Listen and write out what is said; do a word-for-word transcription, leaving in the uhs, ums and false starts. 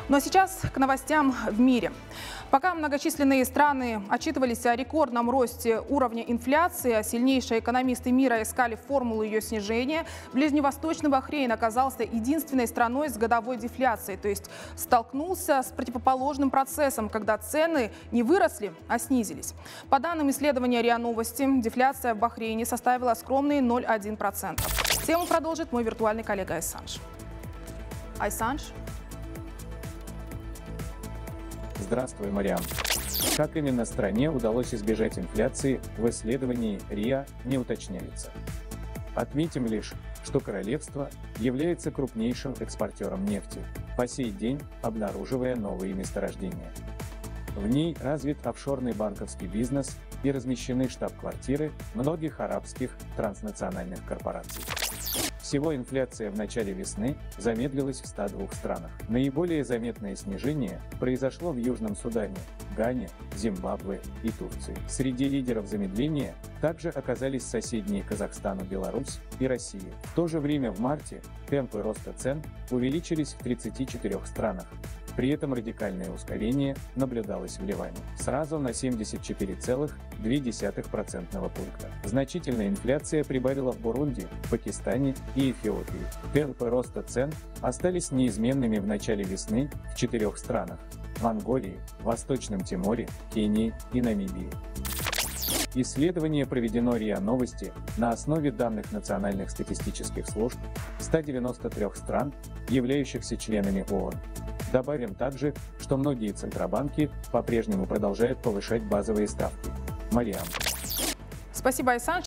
Ну а сейчас к новостям в мире. Пока многочисленные страны отчитывались о рекордном росте уровня инфляции, а сильнейшие экономисты мира искали формулу ее снижения, ближневосточный Бахрейн оказался единственной страной с годовой дефляцией, то есть столкнулся с противоположным процессом, когда цены не выросли, а снизились. По данным исследования РИА Новости, дефляция в Бахрейне составила скромные ноль целых одна десятая процента. Тему продолжит мой виртуальный коллега Айсанж. Айсанж. Здравствуй, Мариам. Как именно стране удалось избежать инфляции, в исследовании РИА не уточняется. Отметим лишь, что королевство является крупнейшим экспортером нефти, по сей день обнаруживая новые месторождения. В ней развит офшорный банковский бизнес и размещены штаб-квартиры многих арабских транснациональных корпораций. Всего инфляция в начале весны замедлилась в ста двух странах. Наиболее заметное снижение произошло в Южном Судане, Гане, Зимбабве и Турции. Среди лидеров замедления также оказались соседние Казахстану Беларусь и Россия. В то же время в марте темпы роста цен увеличились в тридцати четырёх странах. При этом радикальное ускорение наблюдалось в Ливане, сразу на семьдесят четыре целых две десятых процентного пункта. Значительная инфляция прибавила в Бурунди, Пакистане и Эфиопии. Темпы роста цен остались неизменными в начале весны в четырех странах – Монголии, Восточном Тиморе, Кении и Намибии. Исследование проведено РИА Новости на основе данных национальных статистических служб ста девяноста трёх стран, являющихся членами ООН. Добавим также, что многие центробанки по-прежнему продолжают повышать базовые ставки. Мариам. Спасибо, Айсан.